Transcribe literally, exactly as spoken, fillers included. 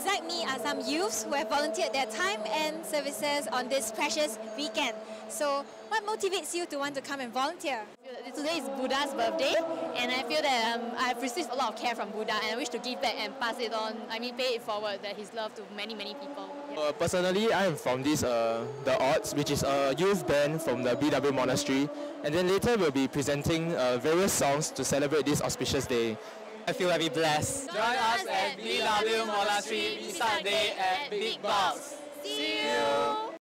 beside me are some youths who have volunteered their time and services on this precious weekend. So, what motivates you to want to come and volunteer? Today is Buddha's birthday, and I feel that um, I've received a lot of care from Buddha, and I wish to give back and pass it on. I mean, pay it forward, that his love to many, many people. Yeah. Uh, personally, I am from this uh, the Odds, which is a youth band from the B W Monastery, and then later we'll be presenting uh, various songs to celebrate this auspicious day. I feel very blessed. Join us at B W Monastery Sunday at Big Box. See you!